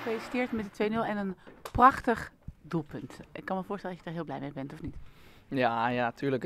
Gefeliciteerd met de 2-0 en een prachtig doelpunt. Ik kan me voorstellen dat je er heel blij mee bent, of niet? Ja, tuurlijk.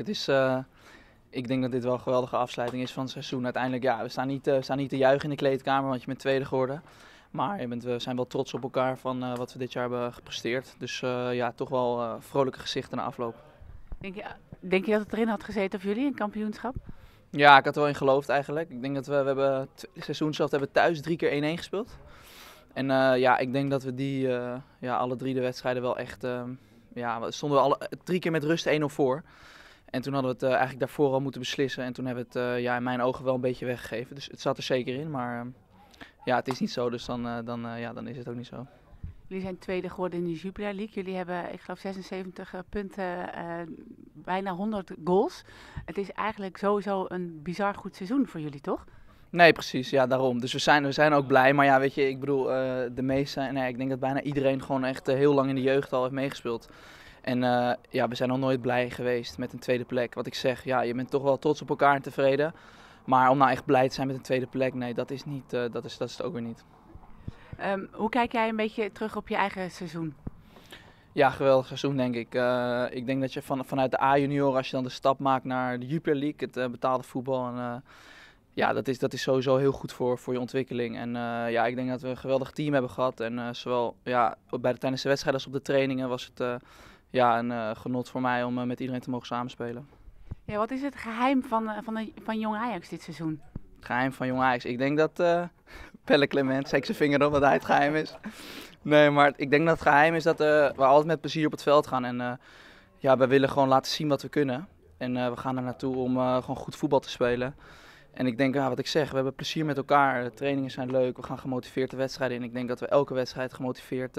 Ik denk dat dit wel een geweldige afsluiting is van het seizoen. Uiteindelijk, ja, we staan niet te juichen in de kleedkamer, want je bent tweede geworden. Maar we zijn wel trots op elkaar van wat we dit jaar hebben gepresteerd. Dus ja, toch wel vrolijke gezichten na afloop. Denk je, denk je dat het erin had gezeten voor jullie, een kampioenschap? Ja, ik had er wel in geloofd eigenlijk. Ik denk dat we hebben het seizoen zelf hebben thuis 3 keer 1-1 gespeeld. En ja, ik denk dat we alle 3 de wedstrijden wel echt... we stonden alle 3 keer met rust 1-0 voor. En toen hadden we het eigenlijk daarvoor al moeten beslissen. En toen hebben we het in mijn ogen wel een beetje weggegeven. Dus het zat er zeker in, maar ja, het is niet zo. Dus dan is het ook niet zo. Jullie zijn tweede geworden in de Jupiler League. Jullie hebben, ik geloof, 76 punten, bijna 100 goals. Het is eigenlijk sowieso een bizar goed seizoen voor jullie, toch? Nee, precies. Ja, daarom. Dus we zijn ook blij. Maar ja, weet je, ik bedoel, de meeste... Nee, ik denk dat bijna iedereen gewoon echt heel lang in de jeugd al heeft meegespeeld. En ja, we zijn nog nooit blij geweest met een tweede plek. Wat ik zeg, ja, je bent toch wel trots op elkaar en tevreden. Maar om nou echt blij te zijn met een tweede plek, nee, dat is niet, dat is het ook weer niet. Hoe kijk jij een beetje terug op je eigen seizoen? Ja, geweldig seizoen denk ik. Ik denk dat je vanuit de A-junior, als je dan de stap maakt naar de Jupiler League, het betaalde voetbal... Ja, dat is sowieso heel goed voor je ontwikkeling. En ja, ik denk dat we een geweldig team hebben gehad. En zowel tijdens de wedstrijd als op de trainingen was het een genot voor mij om met iedereen te mogen samenspelen. Ja, wat is het geheim van Jong Ajax dit seizoen? Het geheim van Jong Ajax. Ik denk dat Pelle Clement, steek zijn vinger op dat hij het geheim is. Nee, maar ik denk dat het geheim is dat we altijd met plezier op het veld gaan. En we willen gewoon laten zien wat we kunnen. En we gaan er naartoe om gewoon goed voetbal te spelen. En ik denk, wat ik zeg, we hebben plezier met elkaar. De trainingen zijn leuk, we gaan gemotiveerd de wedstrijden in. Ik denk dat we elke wedstrijd gemotiveerd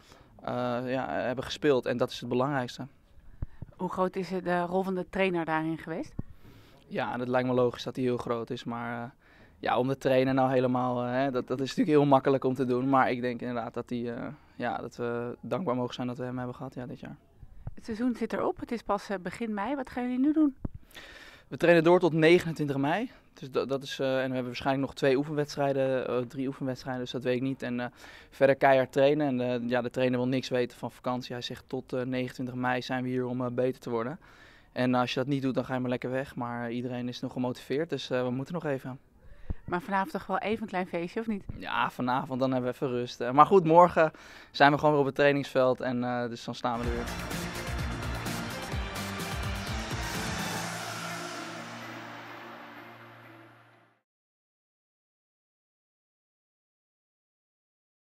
hebben gespeeld. En dat is het belangrijkste. Hoe groot is de rol van de trainer daarin geweest? Ja, dat lijkt me logisch dat hij heel groot is. Maar om de trainer nou helemaal, dat is natuurlijk heel makkelijk om te doen. Maar ik denk inderdaad dat we dankbaar mogen zijn dat we hem hebben gehad dit jaar. Het seizoen zit erop, het is pas begin mei. Wat gaan jullie nu doen? We trainen door tot 29 mei. Dus en we hebben waarschijnlijk nog 3 oefenwedstrijden, dus dat weet ik niet. En verder keihard trainen. En de trainer wil niks weten van vakantie. Hij zegt tot 29 mei zijn we hier om beter te worden. En als je dat niet doet, dan ga je maar lekker weg. Maar iedereen is nog gemotiveerd, dus we moeten nog even. Maar vanavond toch wel even een klein feestje, of niet? Ja, vanavond dan hebben we even rust. Maar goed, morgen zijn we gewoon weer op het trainingsveld en dus dan staan we er weer.